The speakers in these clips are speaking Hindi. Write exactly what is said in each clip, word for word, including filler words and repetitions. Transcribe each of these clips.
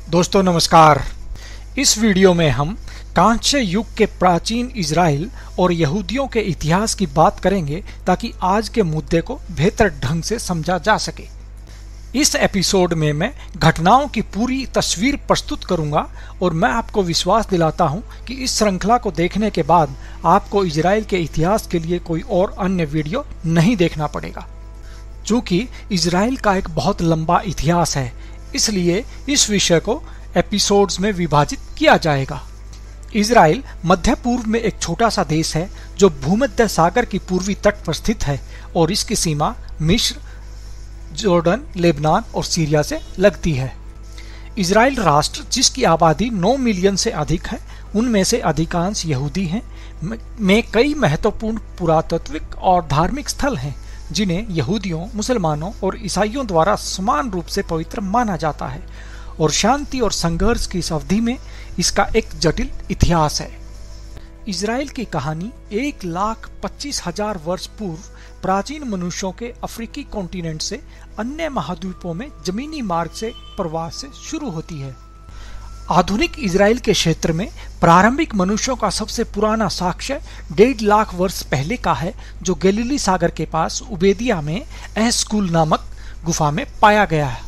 दोस्तों नमस्कार। इस वीडियो में हम कांस्य युग के प्राचीन इजराइल और यहूदियों के इतिहास की बात करेंगे ताकि आज के मुद्दे को बेहतर ढंग से समझा जा सके। इस एपिसोड में मैं घटनाओं की पूरी तस्वीर प्रस्तुत करूंगा और मैं आपको विश्वास दिलाता हूं कि इस श्रृंखला को देखने के बाद आपको इजराइल के इतिहास के लिए कोई और अन्य वीडियो नहीं देखना पड़ेगा। चूंकि इजराइल का एक बहुत लंबा इतिहास है, इसलिए इस विषय को एपिसोड्स में विभाजित किया जाएगा। इजराइल मध्य पूर्व में एक छोटा सा देश है जो भूमध्य सागर की पूर्वी तट पर स्थित है और इसकी सीमा मिस्र, जॉर्डन, लेबनान और सीरिया से लगती है। इजराइल राष्ट्र, जिसकी आबादी नौ मिलियन से अधिक है, उनमें से अधिकांश यहूदी हैं, में कई महत्वपूर्ण पुरातात्विक और धार्मिक स्थल हैं जिन्हें यहूदियों, मुसलमानों और ईसाइयों द्वारा समान रूप से पवित्र माना जाता है और शांति और संघर्ष की इस अवधि में इसका एक जटिल इतिहास है। इजराइल की कहानी एक लाख पच्चीस हजार वर्ष पूर्व प्राचीन मनुष्यों के अफ्रीकी कॉन्टिनेंट से अन्य महाद्वीपों में जमीनी मार्ग से प्रवास से शुरू होती है। आधुनिक इजराइल के क्षेत्र में प्रारंभिक मनुष्यों का सबसे पुराना साक्ष्य डेढ़ लाख वर्ष पहले का है, जो गलीली सागर के पास उबेदिया में एस्कुल नामक गुफा में पाया गया है।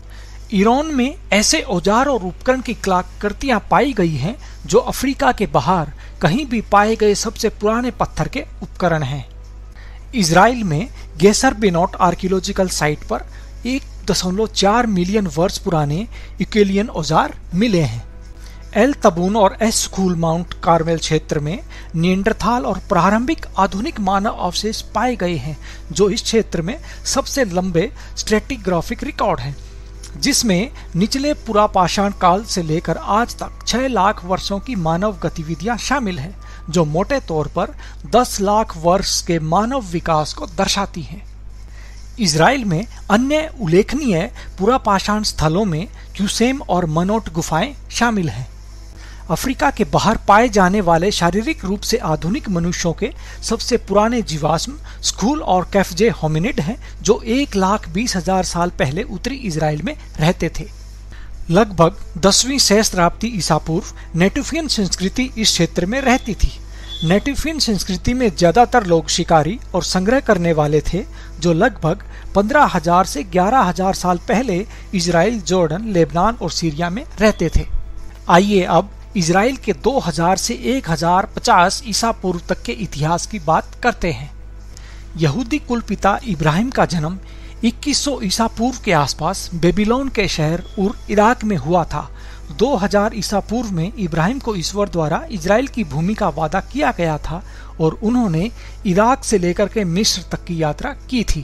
ईरान में ऐसे औजार और उपकरण की कलाकृतियां पाई गई हैं जो अफ्रीका के बाहर कहीं भी पाए गए सबसे पुराने पत्थर के उपकरण हैं। इजराइल में गेसर बेनोट आर्कियोलॉजिकल साइट पर एक दशमलव चार मिलियन वर्ष पुराने यूक्लियन औजार मिले हैं। एल तबून और एस स्कूल माउंट कार्मेल क्षेत्र में निएंडरथाल और प्रारंभिक आधुनिक मानव अवशेष पाए गए हैं, जो इस क्षेत्र में सबसे लंबे स्ट्रेटिग्राफिक रिकॉर्ड हैं, जिसमें निचले पुरापाषाण काल से लेकर आज तक छह लाख वर्षों की मानव गतिविधियां शामिल हैं, जो मोटे तौर पर दस लाख वर्ष के मानव विकास को दर्शाती हैं। इजराइल में अन्य उल्लेखनीय पुरापाषाण स्थलों में क्यूसेम और मनोट गुफाएं शामिल हैं। अफ्रीका के बाहर पाए जाने वाले शारीरिक रूप से आधुनिक मनुष्यों के सबसे पुराने जीवाश्म स्कूल और कैफजे होमिनिड हैं, जो एक लाख बीस हजार साल पहले उत्तरी इजराइल में रहते थे। लगभग दसवीं सहस्त्राब्दी ईसा पूर्व नेटुफियन संस्कृति इस क्षेत्र में रहती थी। नेटुफियन संस्कृति में ज्यादातर लोग शिकारी और संग्रह करने वाले थे, जो लगभग पंद्रह हजार से ग्यारह हजार साल पहले इजराइल, जॉर्डन, लेबनान और सीरिया में रहते थे। आइए अब इजराइल के दो हजार से एक हजार पचास ईसा पूर्व तक के इतिहास की बात करते हैं। यहूदी कुलपिता इब्राहिम का जन्म इक्कीस सौ ईसा पूर्व के आसपास बेबीलोन के शहर उर, इराक में हुआ था। दो हजार ईसा पूर्व में इब्राहिम को ईश्वर द्वारा इजराइल की भूमि का वादा किया गया था और उन्होंने इराक से लेकर के मिस्र तक की यात्रा की थी।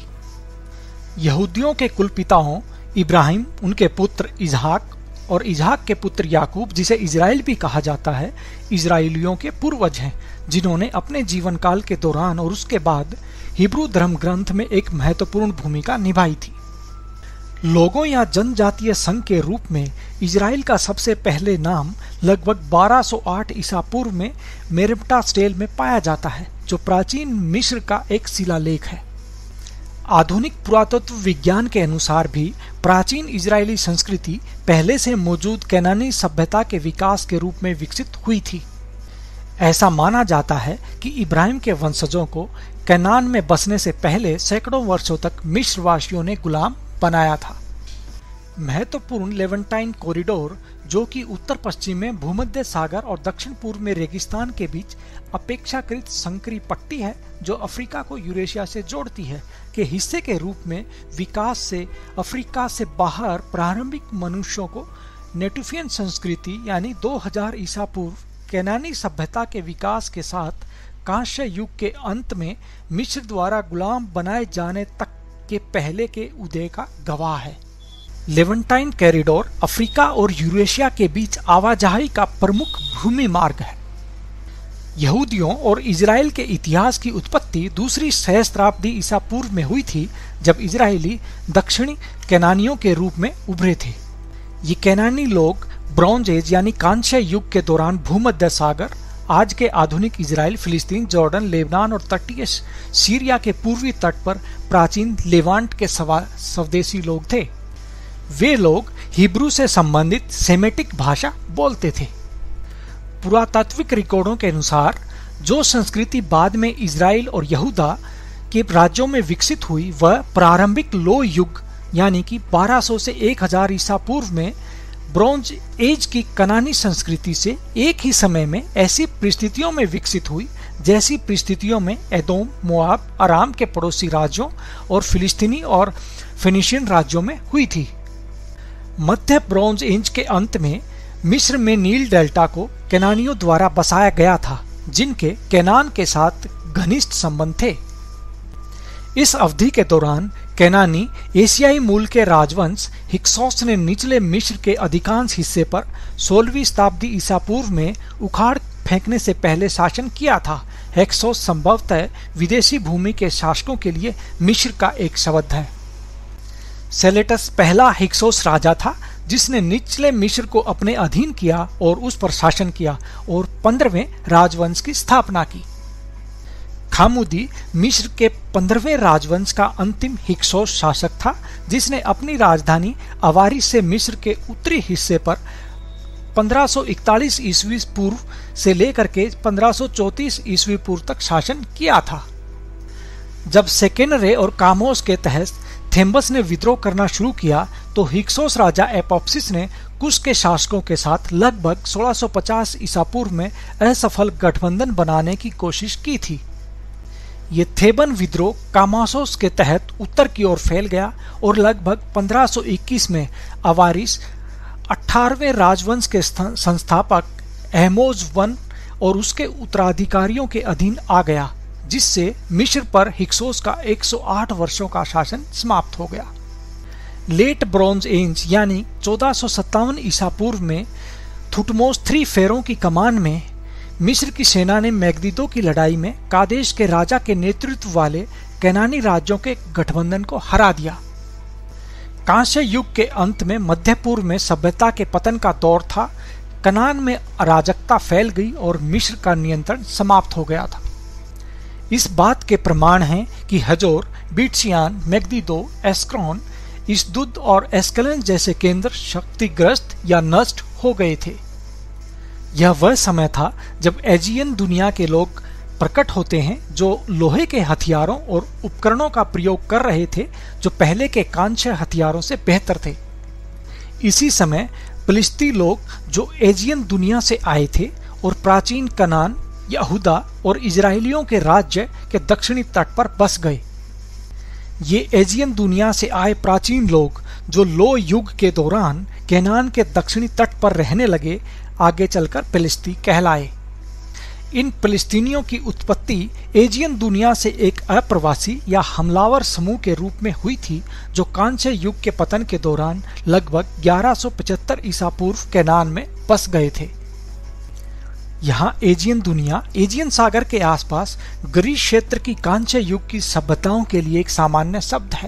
यहूदियों के कुलपिताओं इब्राहिम, उनके पुत्र इजहाक और इजहाक के पुत्र याकूब, जिसे इजराइल भी कहा जाता है, इजराइलियों के पूर्वज हैं, जिन्होंने अपने जीवन काल के दौरान और उसके बाद हिब्रू धर्म ग्रंथ में एक महत्वपूर्ण भूमिका निभाई थी। लोगों या जनजातीय संघ के रूप में इजराइल का सबसे पहले नाम लगभग बारह सौ आठ ईसा पूर्व में मेरेप्टा स्टेल में पाया जाता है, जो प्राचीन मिस्र का एक शिलालेख है। आधुनिक पुरातत्व विज्ञान के अनुसार भी प्राचीन इजरायली संस्कृति पहले से मौजूद कैनानी सभ्यता के विकास के रूप में विकसित हुई थी। ऐसा माना जाता है कि इब्राहिम के वंशजों को कैनान में बसने से पहले सैकड़ों वर्षों तक मिस्र वासियों ने गुलाम बनाया था। महत्वपूर्ण लेवेंटाइन कॉरिडोर, जो कि उत्तर पश्चिम में भूमध्य सागर और दक्षिण पूर्व में रेगिस्तान के बीच अपेक्षाकृत संकरी पट्टी है, जो अफ्रीका को यूरेशिया से जोड़ती है, के हिस्से के रूप में विकास से अफ्रीका से बाहर प्रारंभिक मनुष्यों को नेटुफियन संस्कृति यानी दो हजार ईसा पूर्व कैनानी सभ्यता के विकास के साथ कांस्य युग के अंत में मिस्र द्वारा गुलाम बनाए जाने तक के पहले के उदय का गवाह है। लेवेंटाइन कॉरिडोर अफ्रीका और यूरेशिया के बीच आवाजाही का प्रमुख भूमि मार्ग है। यहूदियों और इजराइल के इतिहास की उत्पत्ति दूसरी सहस्त्राब्दी ईसा पूर्व में हुई थी, जब इजरायली दक्षिणी कैनानियों के रूप में उभरे थे। ये कैनानी लोग ब्रॉन्ज एज यानी कांस्य युग के दौरान भूमध्य सागर, आज के आधुनिक इजराइल, फिलिस्तीन, जॉर्डन, लेबनान और तटीय सीरिया के पूर्वी तट पर प्राचीन लेवांट के स्वदेशी लोग थे। वे लोग हिब्रू से संबंधित सेमेटिक भाषा बोलते थे। पुरातात्विक रिकॉर्डों के अनुसार जो संस्कृति बाद में इजराइल और यहूदा के राज्यों में विकसित हुई वह प्रारंभिक लो युग यानी कि बारह सौ से एक हज़ार ईसा पूर्व में ब्रॉन्ज एज की कनानी संस्कृति से एक ही समय में ऐसी परिस्थितियों में विकसित हुई जैसी परिस्थितियों में एदोम, मोआब, अराम के पड़ोसी राज्यों और फिलिस्तीनी और फिनिशियन राज्यों में हुई थी। मध्य ब्रॉन्ज एज के अंत में मिस्र में नील डेल्टा को केनानियों द्वारा बसाया गया था, जिनके केनान के साथ घनिष्ठ संबंध थे। इस अवधि के दौरान केनानी एशियाई मूल के राजवंश हिक्सोस ने निचले मिस्र के अधिकांश हिस्से पर सोलहवीं शताब्दी ईसा पूर्व में उखाड़ फेंकने से पहले शासन किया था। हिक्सोस संभवतः विदेशी भूमि के शासकों के लिए मिस्र का एक शब्द है। सेलेटस पहला हिक्सोस राजा था जिसने निचले मिस्र को अपने अधीन किया और उस पर शासन किया और पंद्रहवें राजवंश की स्थापना की। खामुदी मिस्र के पंद्रहवें राजवंश का अंतिम हिक्सोस शासक था जिसने अपनी राजधानी अवारिस से मिस्र के उत्तरी हिस्से पर पंद्रह सौ इकतालीस ईस्वी पूर्व से लेकर के पंद्रह सौ चौंतीस ईस्वी पूर्व तक शासन किया था। जब सेकेनरे और कामोस के तहत थेम्बस ने विद्रोह करना शुरू किया तो हिक्सोस राजा एपोप्सिस ने कुश के शासकों के साथ लगभग सोलह सौ पचास ईसा पूर्व में असफल गठबंधन बनाने की कोशिश की थी। ये थेबन विद्रोह कामासोस के तहत उत्तर की ओर फैल गया और लगभग पंद्रह सौ इक्कीस में अवारिस अठारहवें राजवंश के संस्थापक अहमोज वन और उसके उत्तराधिकारियों के अधीन आ गया, जिससे मिस्र पर हिक्सोस का एक सौ आठ वर्षों का शासन समाप्त हो गया। लेट ब्रॉन्ज एज यानी चौदह सौ सत्तावन ईसा पूर्व में थुटमोस थ्री फेरों की कमान में मिस्र की सेना ने मैगदीदो की लड़ाई में कादेश के राजा के नेतृत्व वाले केनानी राज्यों के गठबंधन को हरा दिया। कांस्य युग के अंत में मध्य पूर्व में सभ्यता के पतन का दौर था। कनान में अराजकता फैल गई और मिस्र का नियंत्रण समाप्त हो गया था। इस बात के प्रमाण हैं कि हजोर, बीटसियान, मैगदीदो, एस्क्रोन, इस्दुद और एस्कलन जैसे केंद्र क्षतिग्रस्त या नष्ट हो गए थे। यह वह समय था जब एजियन दुनिया के लोग प्रकट होते हैं जो लोहे के हथियारों और उपकरणों का प्रयोग कर रहे थे जो पहले के कांस्य हथियारों से बेहतर थे। इसी समय फिलिस्ती लोग जो एजियन दुनिया से आए थे और प्राचीन कनान, यहूदा और इजराइलियों के राज्य के दक्षिणी तट पर बस गए। ये एजियन दुनिया से आए प्राचीन लोग जो लो युग के दौरान केनान के दक्षिणी तट पर रहने लगे आगे चलकर फिलिस्ती कहलाए। इन फिलिस्तीनियों की उत्पत्ति एजियन दुनिया से एक अप्रवासी या हमलावर समूह के रूप में हुई थी जो कांस्य युग के पतन के दौरान लगभग ग्यारह सौ पचहत्तर ईसा पूर्व केनान में बस गए थे। यहाँ एजियन दुनिया एजियन सागर के आसपास ग्रीस क्षेत्र की कांस्य युग की सभ्यताओं के लिए एक सामान्य शब्द है।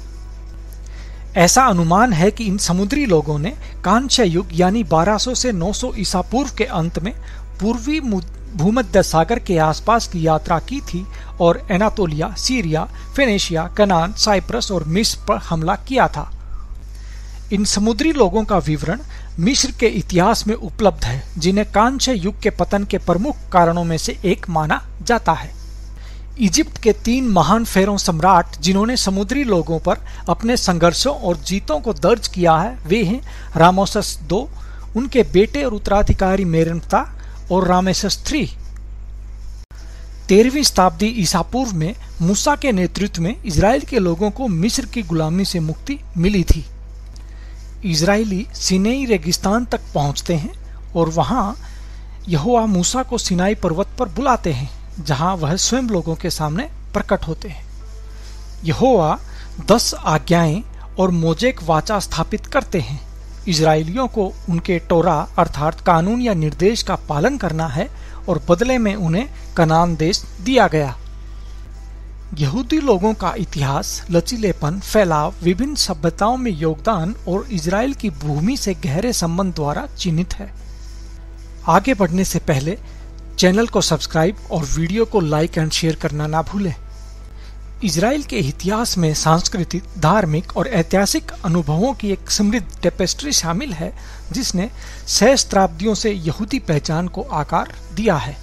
ऐसा अनुमान है कि इन समुद्री लोगों ने कांस्य युग यानी बारह सौ से नौ सौ ईसा पूर्व के अंत में पूर्वी भूमध्य सागर के आसपास की यात्रा की थी और Anatolia, Syria, Phoenicia, Canaan, Cyprus और मिस्र पर हमला किया था। इन समुद्री लोगों का विवरण मिस्र के इतिहास में उपलब्ध है, जिन्हें कांस्य युग के पतन के प्रमुख कारणों में से एक माना जाता है। इजिप्ट के तीन महान फेरों सम्राट जिन्होंने समुद्री लोगों पर अपने संघर्षों और जीतों को दर्ज किया है वे हैं रामोसस दो, उनके बेटे और उत्तराधिकारी मेरनता और रामेसस थ्री। तेरहवीं शताब्दी ईसा पूर्व में मूसा के नेतृत्व में इजराइल के लोगों को मिस्र की गुलामी से मुक्ति मिली थी। इजरायली सिनाई रेगिस्तान तक पहुंचते हैं और वहां यहोवा मूसा को सिनाई पर्वत पर बुलाते हैं जहां वह स्वयं लोगों के सामने प्रकट होते हैं। यहोवा दस आज्ञाएं और मोजेक वाचा स्थापित करते हैं। इजरायलियों को उनके टोरा अर्थात कानून या निर्देश का पालन करना है और बदले में उन्हें कनान देश दिया गया। यहूदी लोगों का इतिहास, लचीलेपन, फैलाव, विभिन्न सभ्यताओं में योगदान और इजराइल की भूमि से गहरे संबंध द्वारा चिन्हित है। आगे बढ़ने से पहले चैनल को सब्सक्राइब और वीडियो को लाइक एंड शेयर करना ना भूलें। इजराइल के इतिहास में सांस्कृतिक, धार्मिक और ऐतिहासिक अनुभवों की एक समृद्ध टेपेस्ट्री शामिल है जिसने सहस्त्राब्दियों से यहूदी पहचान को आकार दिया है।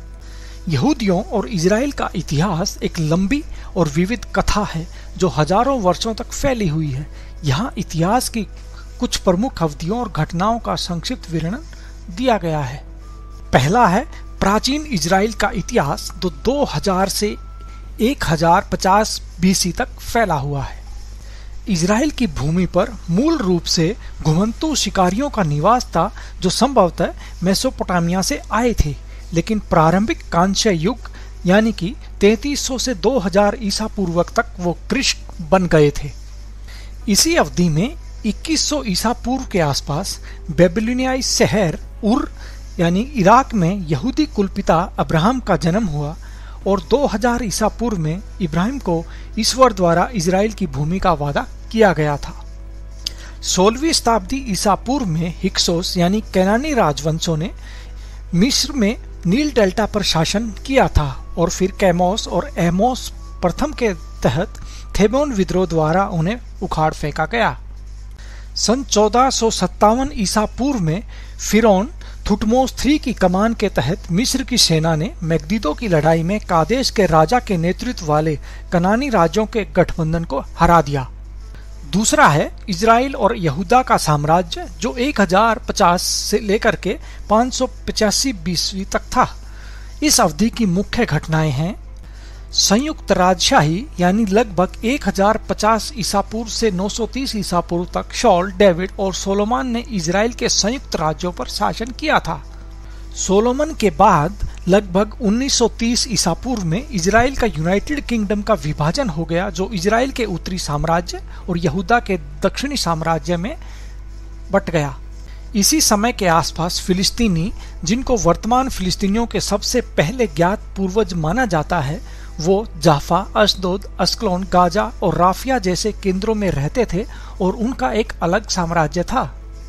यहूदियों और इजराइल का इतिहास एक लंबी और विविध कथा है जो हजारों वर्षों तक फैली हुई है। यहाँ इतिहास की कुछ प्रमुख अवधियों और घटनाओं का संक्षिप्त विवरण दिया गया है। पहला है प्राचीन इजराइल का इतिहास जो दो हज़ार से एक हज़ार पचास बीसी तक फैला हुआ है। इजराइल की भूमि पर मूल रूप से घुमंतू शिकारियों का निवास था जो संभवतः मेसोपोटामिया से आए थे, लेकिन प्रारंभिक कांस्य युग यानी कि तैंतीस सौ से दो हज़ार ईसा पूर्व तक वो कृष्ण बन गए थे। इसी अवधि में इक्कीस सौ ईसा पूर्व के आसपास बेबीलोनियाई शहर उर यानी इराक में यहूदी कुलपिता अब्राहम का जन्म हुआ और दो हज़ार ईसा पूर्व में इब्राहिम को ईश्वर द्वारा इजराइल की भूमि का वादा किया गया था। सोलहवीं शताब्दी ईसा पूर्व में हिक्सोस यानी कैनानी राजवंशों ने मिस्र में नील डेल्टा पर शासन किया था और फिर कैमोस और एमोस प्रथम के तहत थेबोन विद्रोह द्वारा उन्हें उखाड़ फेंका गया। सन चौदह सौ सत्तावन ईसा पूर्व में फिरौन थुटमोस थ्री की कमान के तहत मिस्र की सेना ने मैगदीदो की लड़ाई में कादेश के राजा के नेतृत्व वाले कनानी राज्यों के गठबंधन को हरा दिया। दूसरा है इजराइल और यहूदा का साम्राज्य जो एक हज़ार पचास से लेकर के पाँच सौ पचासी बीसवीं तक था। इस अवधि की मुख्य घटनाएं हैं संयुक्त राजशाही यानी लगभग एक हज़ार पचास ईसा पूर्व से नौ सौ तीस ईसा पूर्व तक शॉल, डेविड और सोलोमन ने इजराइल के संयुक्त राज्यों पर शासन किया था। सोलोमन के बाद लगभग उन्नीस सौ तीस ईसा पूर्व में इजराइल का यूनाइटेड किंगडम का विभाजन हो गया जो इजराइल के उत्तरी साम्राज्य और यहूदा के दक्षिणी साम्राज्य में बट गया। इसी समय के आसपास फिलिस्तीनी, जिनको वर्तमान फिलिस्तीनियों के सबसे पहले ज्ञात पूर्वज माना जाता है, वो जाफा, अशदोद, अस्कलोन, गाजा और राफिया जैसे केंद्रों में रहते थे और उनका एक अलग साम्राज्य था।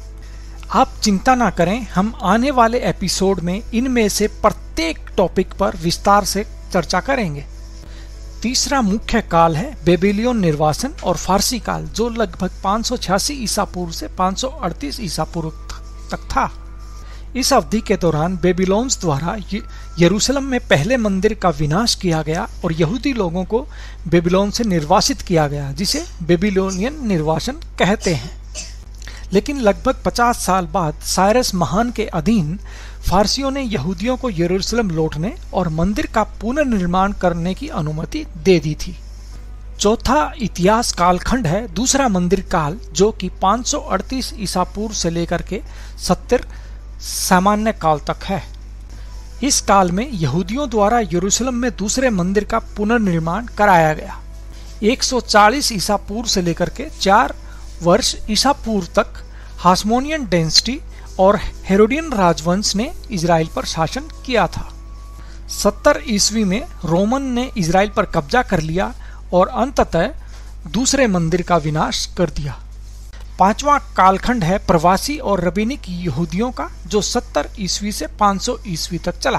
आप चिंता ना करें, हम आने वाले एपिसोड में इनमें से प्रत्येक टॉपिक पर विस्तार से चर्चा करेंगे। तीसरा मुख्य काल है बेबीलोन निर्वासन और फारसी काल जो लगभग पाँच सौ छियासी ईसा पूर्व से पाँच सौ अड़तीस ईसा पूर्व तक था। इस अवधि के दौरान बेबीलोन्स द्वारा यरूशलेम में पहले मंदिर का विनाश किया गया और यहूदी लोगों को बेबीलोन से निर्वासित किया गया जिसे बेबीलोनियन निर्वासन कहते हैं। लेकिन लगभग पचास साल बाद साइरस महान के अधीन फारसियों ने यहूदियों को यरूशलेम लौटने और मंदिर का पुनर्निर्माण करने की अनुमति दे दी थी। चौथा इतिहास कालखंड है दूसरा मंदिर काल जो कि पाँच सौ अड़तीस ईसा पूर्व से लेकर के सत्तर सामान्य काल तक है। इस काल में यहूदियों द्वारा यरूशलेम में दूसरे मंदिर का पुनर्निर्माण कराया गया। एक सौ चालीस ईसा पूर्व से लेकर के चार वर्ष ईसा पूर्व तक हासमोनियन डेंसिटी और हेरोडियन राजवंश ने इजराइल पर शासन किया था। सत्तर ईस्वी में रोमन ने इजराइल पर कब्जा कर लिया और अंततः दूसरे मंदिर का विनाश कर दिया। पांचवा कालखंड है प्रवासी और रबीनिक यहूदियों का जो सत्तर ईस्वी से पाँच सौ ईस्वी तक चला।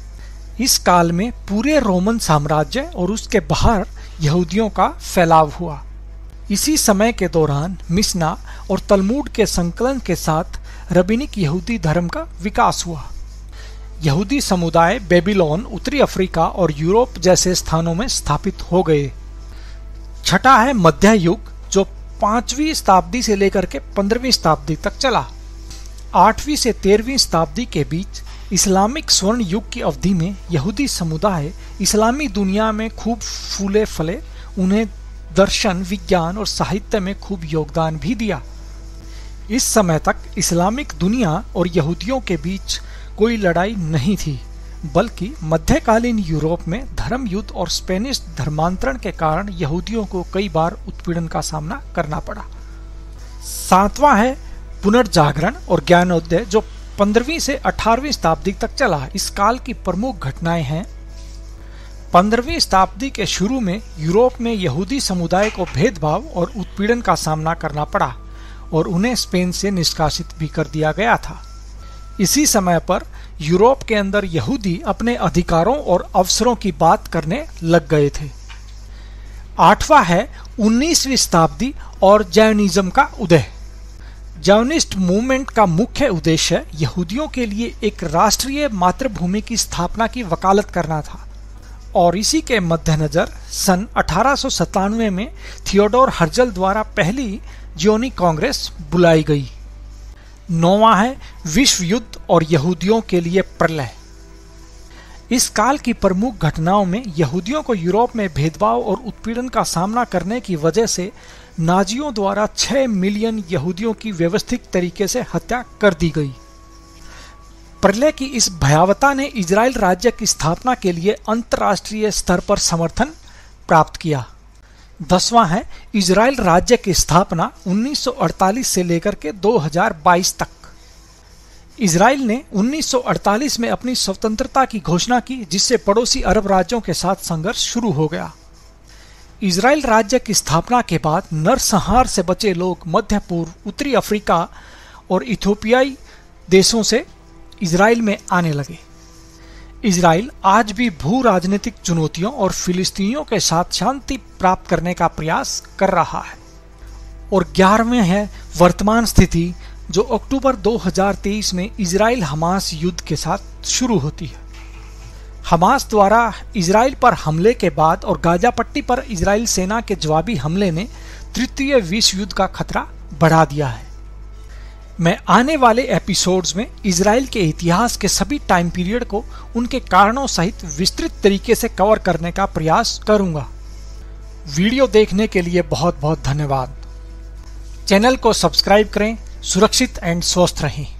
इस काल में पूरे रोमन साम्राज्य और उसके बाहर यहूदियों का फैलाव हुआ। इसी समय के दौरान मिशना और तलमूड के संकलन के साथ रबीनिक यहूदी धर्म का विकास हुआ। यहूदी समुदाय बेबीलोन, उत्तरी अफ्रीका और यूरोप जैसे स्थानों में स्थापित हो गए। छठा है मध्य युग जो पांचवी शताब्दी से लेकर के पंद्रहवीं शताब्दी तक चला। आठवीं से तेरहवीं शताब्दी के बीच इस्लामिक स्वर्ण युग की अवधि में यहूदी समुदाय इस्लामी दुनिया में खूब फूले फले। उन्हें दर्शन, विज्ञान और साहित्य में खूब योगदान भी दिया। इस समय तक इस्लामिक दुनिया और यहूदियों के बीच कोई लड़ाई नहीं थी, बल्कि मध्यकालीन यूरोप में धर्म युद्ध और स्पेनिश धर्मांतरण के कारण यहूदियों को कई बार उत्पीड़न का सामना करना पड़ा। सातवां है पुनर्जागरण और ज्ञानोदय जो पंद्रहवीं से अठारहवीं शताब्दी तक चला। इस काल की प्रमुख घटनाएं हैं पंद्रहवीं शताब्दी के शुरू में यूरोप में यहूदी समुदाय को भेदभाव और उत्पीड़न का सामना करना पड़ा और उन्हें स्पेन से निष्कासित भी कर दिया गया था। इसी समय पर यूरोप के अंदर यहूदी अपने अधिकारों और अवसरों की बात करने लग गए थे। आठवां है उन्नीसवीं शताब्दी और जैनिज्म का उदय। जैनिस्ट मूवमेंट का मुख्य उद्देश्य यहूदियों के लिए एक राष्ट्रीय मातृभूमि की स्थापना की वकालत करना था और इसी के मद्देनजर सन अठारह सौ सत्तानवे में थियोडोर हर्जल द्वारा पहली जियोनी कांग्रेस बुलाई गई। नौवां है विश्व युद्ध और यहूदियों के लिए प्रलय। इस काल की प्रमुख घटनाओं में यहूदियों को यूरोप में भेदभाव और उत्पीड़न का सामना करने की वजह से नाजियों द्वारा छह मिलियन यहूदियों की व्यवस्थित तरीके से हत्या कर दी गई। प्रलय की इस भयावहता ने इजराइल राज्य की स्थापना के लिए अंतर्राष्ट्रीय स्तर पर समर्थन प्राप्त किया। दसवां है इजराइल राज्य की स्थापना उन्नीस सौ अड़तालीस से लेकर के दो हज़ार बाईस तक। इजराइल ने उन्नीस सौ अड़तालीस में अपनी स्वतंत्रता की घोषणा की, जिससे पड़ोसी अरब राज्यों के साथ संघर्ष शुरू हो गया। इजराइल राज्य की स्थापना के बाद नरसंहार से बचे लोग मध्य पूर्व, उत्तरी अफ्रीका और इथियोपियाई देशों से इजराइल में आने लगे। इजराइल आज भी भू राजनीतिक चुनौतियों और फिलिस्तीनियों के साथ शांति प्राप्त करने का प्रयास कर रहा है। और ग्यारहवें है वर्तमान स्थिति, जो अक्टूबर दो हज़ार तेईस में इजराइल हमास युद्ध के साथ शुरू होती है। हमास द्वारा इजराइल पर हमले के बाद और गाजा पट्टी पर इजराइल सेना के जवाबी हमले ने तृतीय विश्व युद्ध का खतरा बढ़ा दिया है। मैं आने वाले एपिसोड्स में इजराइल के इतिहास के सभी टाइम पीरियड को उनके कारणों सहित विस्तृत तरीके से कवर करने का प्रयास करूंगा। वीडियो देखने के लिए बहुत बहुत धन्यवाद। चैनल को सब्सक्राइब करें। सुरक्षित एंड स्वस्थ रहें।